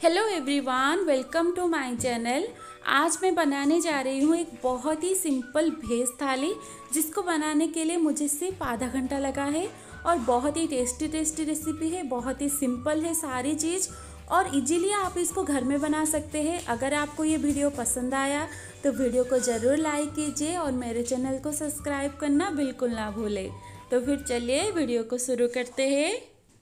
Hello everyone, welcome to my channel. आज मैं बनाने जा रही हूँ एक बहुत ही सिंपल वेज थाली, जिसको बनाने के लिए मुझे सिर्फ आधा घंटा लगा है और बहुत ही टेस्टी रेसिपी है। बहुत ही सिंपल है सारी चीज़ और इजीली आप इसको घर में बना सकते हैं। अगर आपको ये वीडियो पसंद आया तो वीडियो को ज़रूर लाइक कीजिए और मेरे चैनल को सब्सक्राइब करना बिल्कुल ना भूलें। तो फिर चलिए वीडियो को शुरू करते हैं।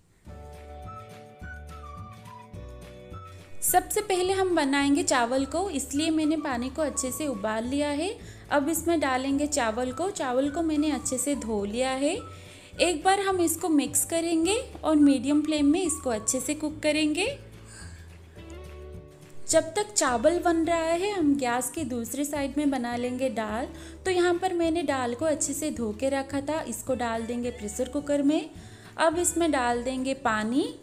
सबसे पहले हम बनाएंगे चावल को, इसलिए मैंने पानी को अच्छे से उबाल लिया है। अब इसमें डालेंगे चावल को। चावल को मैंने अच्छे से धो लिया है। एक बार हम इसको मिक्स करेंगे और मीडियम फ्लेम में इसको अच्छे से कुक करेंगे। जब तक चावल बन रहा है हम गैस के दूसरी साइड में बना लेंगे दाल। तो यहाँ पर मैंने दाल को अच्छे से धो के रखा था, इसको डाल देंगे प्रेशर कुकर में। अब इसमें डाल देंगे पानी।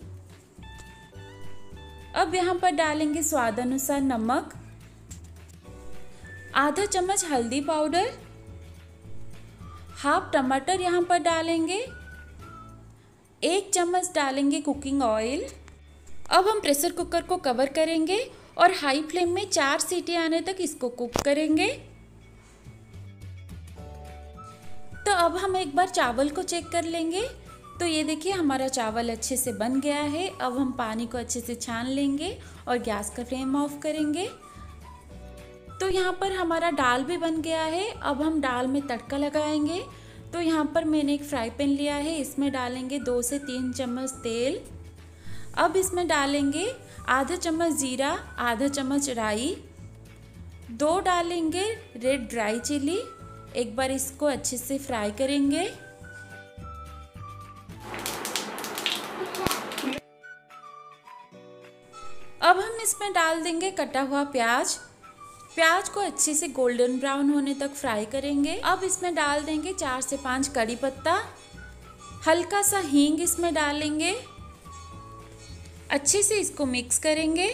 अब यहाँ पर डालेंगे स्वाद अनुसार नमक, आधा चम्मच हल्दी पाउडर, हाफ टमाटर यहाँ पर डालेंगे, 1 चम्मच डालेंगे कुकिंग ऑयल। अब हम प्रेशर कुकर को कवर करेंगे और हाई फ्लेम में 4 सीटी आने तक इसको कुक करेंगे। तो अब हम एक बार चावल को चेक कर लेंगे। तो ये देखिए हमारा चावल अच्छे से बन गया है। अब हम पानी को अच्छे से छान लेंगे और गैस का फ्लेम ऑफ करेंगे। तो यहाँ पर हमारा दाल भी बन गया है। अब हम दाल में तड़का लगाएंगे। तो यहाँ पर मैंने एक फ्राई पैन लिया है, इसमें डालेंगे 2 से 3 चम्मच तेल। अब इसमें डालेंगे आधा चम्मच जीरा, आधा चम्मच राई, 2 डालेंगे रेड ड्राई चिली। एक बार इसको अच्छे से फ्राई करेंगे। अब हम इसमें डाल देंगे कटा हुआ प्याज। प्याज को अच्छे से गोल्डन ब्राउन होने तक फ्राई करेंगे। अब इसमें डाल देंगे 4 से 5 कड़ी पत्ता, हल्का सा हींग इसमें डालेंगे। अच्छे से इसको मिक्स करेंगे।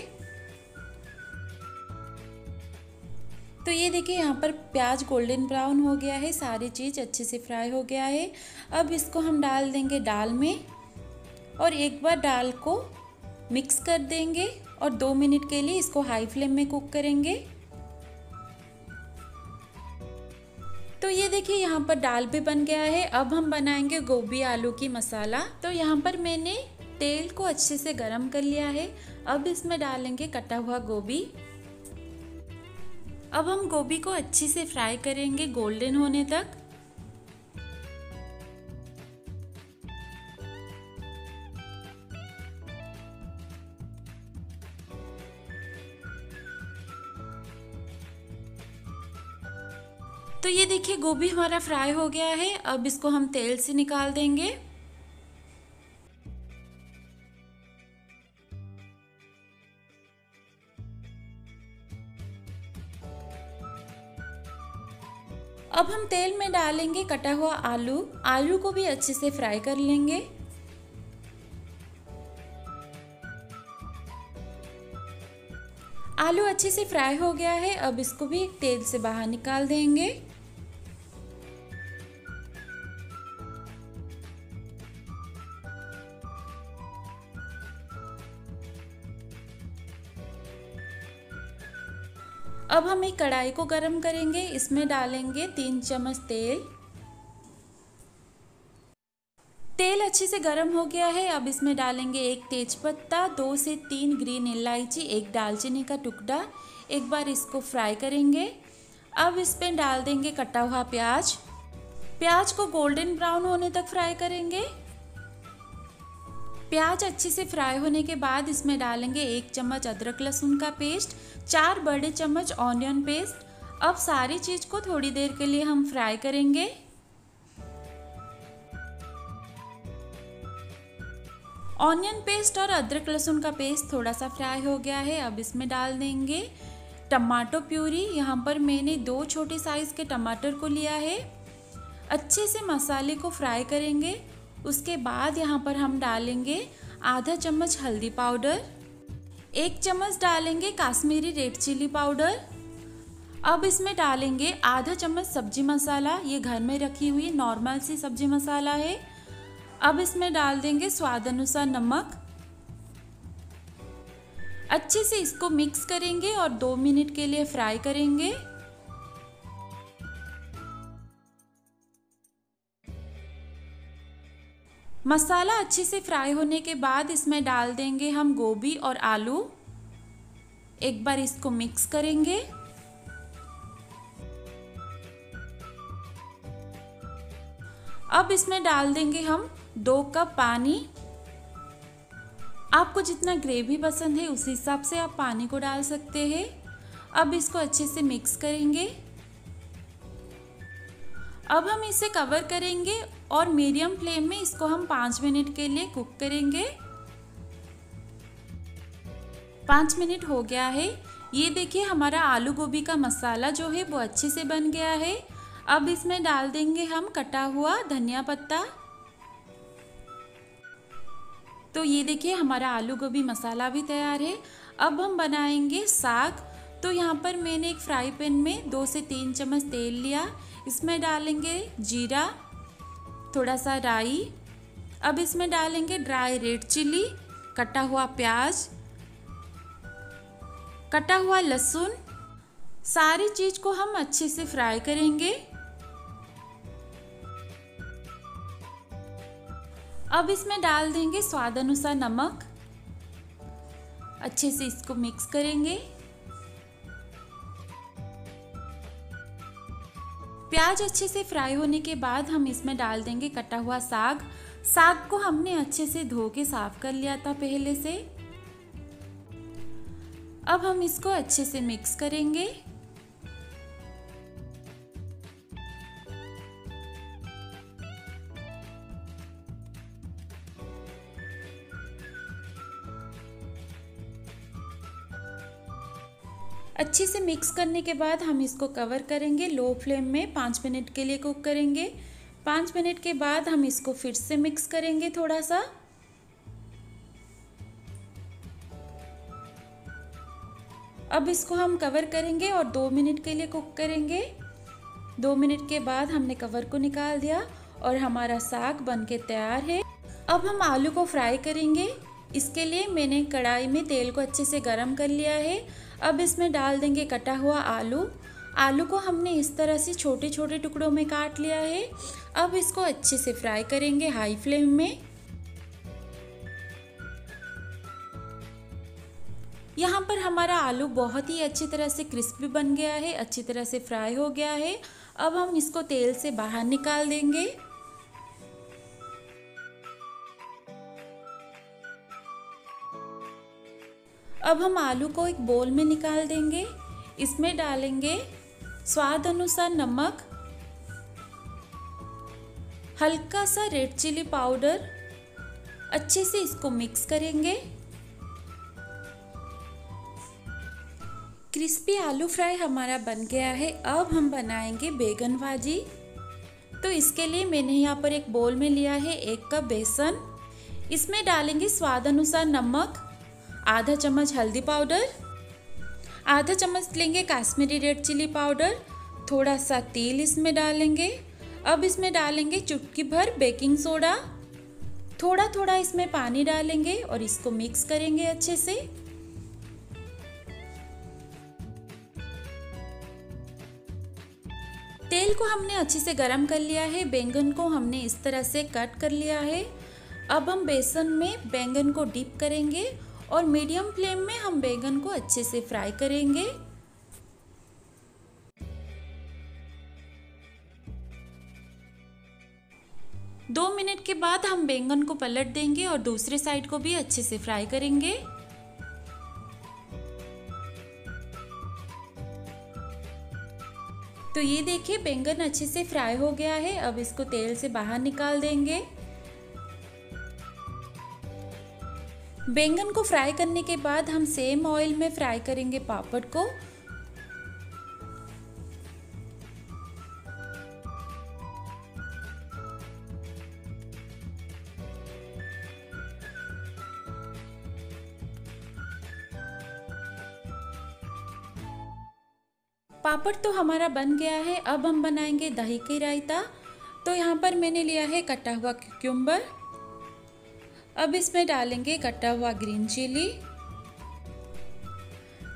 तो ये देखिए यहाँ पर प्याज गोल्डन ब्राउन हो गया है, सारी चीज़ अच्छे से फ्राई हो गया है। अब इसको हम डाल देंगे दाल में और एक बार दाल को मिक्स कर देंगे और 2 मिनट के लिए इसको हाई फ्लेम में कुक करेंगे। तो ये देखिए यहाँ पर दाल भी बन गया है। अब हम बनाएंगे गोभी आलू की मसाला। तो यहाँ पर मैंने तेल को अच्छे से गरम कर लिया है। अब इसमें डालेंगे कटा हुआ गोभी। अब हम गोभी को अच्छे से फ्राई करेंगे गोल्डन होने तक। तो ये देखिए गोभी हमारा फ्राई हो गया है। अब इसको हम तेल से निकाल देंगे। अब हम तेल में डालेंगे कटा हुआ आलू। आलू को भी अच्छे से फ्राई कर लेंगे। आलू अच्छे से फ्राई हो गया है। अब इसको भी तेल से बाहर निकाल देंगे। अब हम एक कढ़ाई को गरम करेंगे, इसमें डालेंगे 3 चम्मच तेल। तेल अच्छे से गरम हो गया है। अब इसमें डालेंगे 1 तेजपत्ता, 2 से 3 ग्रीन इलायची, 1 दालचीनी का टुकड़ा। एक बार इसको फ्राई करेंगे। अब इसमें डाल देंगे कटा हुआ प्याज। प्याज को गोल्डन ब्राउन होने तक फ्राई करेंगे। प्याज अच्छे से फ्राई होने के बाद इसमें डालेंगे 1 चम्मच अदरक लहसुन का पेस्ट, 4 बड़े चम्मच ऑनियन पेस्ट। अब सारी चीज़ को थोड़ी देर के लिए हम फ्राई करेंगे। ऑनियन पेस्ट और अदरक लहसुन का पेस्ट थोड़ा सा फ्राई हो गया है। अब इसमें डाल देंगे टमाटो प्यूरी। यहाँ पर मैंने 2 छोटे साइज़ के टमाटर को लिया है। अच्छे से मसाले को फ्राई करेंगे। उसके बाद यहाँ पर हम डालेंगे आधा चम्मच हल्दी पाउडर, 1 चम्मच डालेंगे काश्मीरी रेड चिली पाउडर। अब इसमें डालेंगे आधा चम्मच सब्जी मसाला, ये घर में रखी हुई नॉर्मल सी सब्जी मसाला है। अब इसमें डाल देंगे स्वाद अनुसार नमक। अच्छे से इसको मिक्स करेंगे और 2 मिनट के लिए फ्राई करेंगे। मसाला अच्छे से फ्राई होने के बाद इसमें डाल देंगे हम गोभी और आलू। एक बार इसको मिक्स करेंगे। अब इसमें डाल देंगे हम 2 कप पानी। आपको जितना ग्रेवी पसंद है उस हिसाब से आप पानी को डाल सकते हैं। अब इसको अच्छे से मिक्स करेंगे। अब हम इसे कवर करेंगे और मीडियम फ्लेम में इसको हम 5 मिनट के लिए कुक करेंगे। 5 मिनट हो गया है। ये देखिए हमारा आलू गोभी का मसाला जो है वो अच्छे से बन गया है। अब इसमें डाल देंगे हम कटा हुआ धनिया पत्ता। तो ये देखिए हमारा आलू गोभी मसाला भी तैयार है। अब हम बनाएंगे साग। तो यहाँ पर मैंने एक फ्राई पैन में 2 से 3 चम्मच तेल लिया। इसमें डालेंगे जीरा, थोड़ा सा राई। अब इसमें डालेंगे ड्राई रेड चिली, कटा हुआ प्याज, कटा हुआ लहसुन। सारी चीज को हम अच्छे से फ्राई करेंगे। अब इसमें डाल देंगे स्वाद अनुसार नमक। अच्छे से इसको मिक्स करेंगे। प्याज अच्छे से फ्राई होने के बाद हम इसमें डाल देंगे कटा हुआ साग। साग को हमने अच्छे से धो के साफ कर लिया था पहले से। अब हम इसको अच्छे से मिक्स करेंगे। अच्छे से मिक्स करने के बाद हम इसको कवर करेंगे। लो फ्लेम में 5 मिनट के लिए कुक करेंगे। 5 मिनट के बाद हम इसको फिर से मिक्स करेंगे थोड़ा सा। अब इसको हम कवर करेंगे और 2 मिनट के लिए कुक करेंगे। 2 मिनट के बाद हमने कवर को निकाल दिया और हमारा साग बनके तैयार है। अब हम आलू को फ्राई करेंगे। इसके लिए मैंने कढ़ाई में तेल को अच्छे से गरम कर लिया है। अब इसमें डाल देंगे कटा हुआ आलू। आलू को हमने इस तरह से छोटे छोटे टुकड़ों में काट लिया है। अब इसको अच्छे से फ्राई करेंगे हाई फ्लेम में। यहाँ पर हमारा आलू बहुत ही अच्छी तरह से क्रिस्पी बन गया है, अच्छी तरह से फ्राई हो गया है। अब हम इसको तेल से बाहर निकाल देंगे। अब हम आलू को एक बोल में निकाल देंगे। इसमें डालेंगे स्वाद अनुसार नमक, हल्का सा रेड चिली पाउडर। अच्छे से इसको मिक्स करेंगे। क्रिस्पी आलू फ्राई हमारा बन गया है। अब हम बनाएंगे बैगन भाजी। तो इसके लिए मैंने यहाँ पर एक बोल में लिया है 1 कप बेसन। इसमें डालेंगे स्वाद अनुसार नमक, आधा चम्मच हल्दी पाउडर, आधा चम्मच लेंगे काश्मीरी रेड चिली पाउडर, थोड़ा सा तेल इसमें डालेंगे। अब इसमें डालेंगे चुटकी भर बेकिंग सोडा। थोड़ा थोड़ा इसमें पानी डालेंगे और इसको मिक्स करेंगे अच्छे से। तेल को हमने अच्छे से गरम कर लिया है। बैंगन को हमने इस तरह से कट कर लिया है। अब हम बेसन में बैंगन को डिप करेंगे और मीडियम फ्लेम में हम बैंगन को अच्छे से फ्राई करेंगे। दो मिनट के बाद हम बैंगन को पलट देंगे और दूसरे साइड को भी अच्छे से फ्राई करेंगे। तो ये देखिए बैंगन अच्छे से फ्राई हो गया है। अब इसको तेल से बाहर निकाल देंगे। बैंगन को फ्राई करने के बाद हम सेम ऑयल में फ्राई करेंगे पापड़ को। पापड़ तो हमारा बन गया है। अब हम बनाएंगे दही की रायता। तो यहाँ पर मैंने लिया है कटा हुआ क्यूकम्बर। अब इसमें डालेंगे कटा हुआ ग्रीन चिली,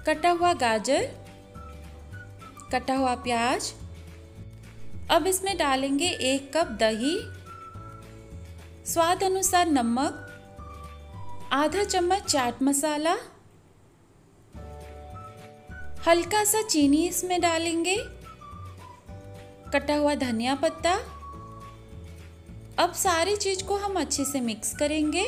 कटा हुआ गाजर, कटा हुआ प्याज। अब इसमें डालेंगे 1 कप दही, स्वाद अनुसार नमक, आधा चम्मच चाट मसाला, हल्का सा चीनी इसमें डालेंगे, कटा हुआ धनिया पत्ता। अब सारी चीज को हम अच्छे से मिक्स करेंगे।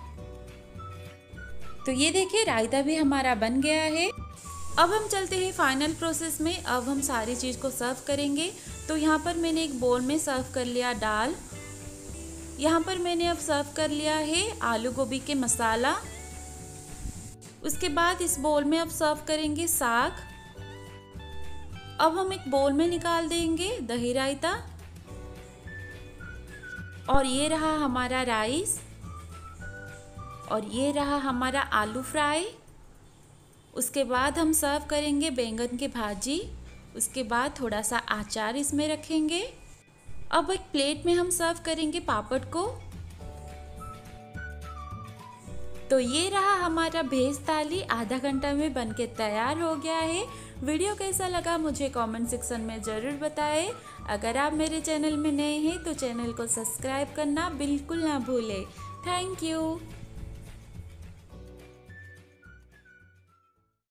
तो ये देखिए रायता भी हमारा बन गया है। अब हम चलते हैं फाइनल प्रोसेस में। अब हम सारी चीज को सर्व करेंगे। तो यहाँ पर मैंने एक बोल में सर्व कर लिया दाल। यहाँ पर मैंने अब सर्व कर लिया है आलू गोभी के मसाला। उसके बाद इस बोल में अब सर्व करेंगे साग। अब हम एक बोल में निकाल देंगे दही रायता। और ये रहा हमारा राइस, और ये रहा हमारा आलू फ्राई। उसके बाद हम सर्व करेंगे बैंगन की भाजी। उसके बाद थोड़ा सा अचार इसमें रखेंगे। अब एक प्लेट में हम सर्व करेंगे पापड़ को। तो ये रहा हमारा भेज थाली, आधा घंटा में बनके तैयार हो गया है। वीडियो कैसा लगा मुझे कमेंट सेक्शन में ज़रूर बताएं। अगर आप मेरे चैनल में नए हैं तो चैनल को सब्सक्राइब करना बिल्कुल ना भूलें। Thank you.